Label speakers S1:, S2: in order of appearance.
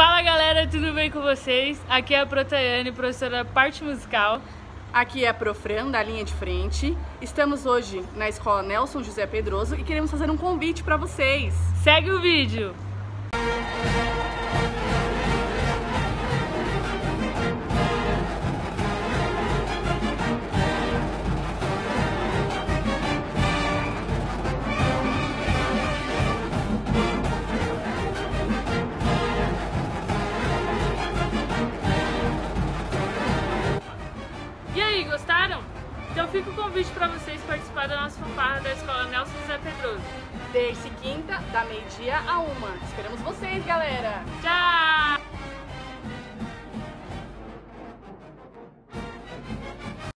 S1: Fala galera, tudo bem com vocês? Aqui é a Protaiane, professora da parte musical.
S2: Aqui é a Profran, da linha de frente. Estamos hoje na Escola Nelson José Pedroso e queremos fazer um convite para vocês.
S1: Segue o vídeo! E aí, gostaram? Então fica o convite para vocês participar da nossa fanfarra da Escola Nelson José Pedroso.
S2: Terça e quinta, da meio-dia a 1. Esperamos vocês, galera!
S1: Tchau!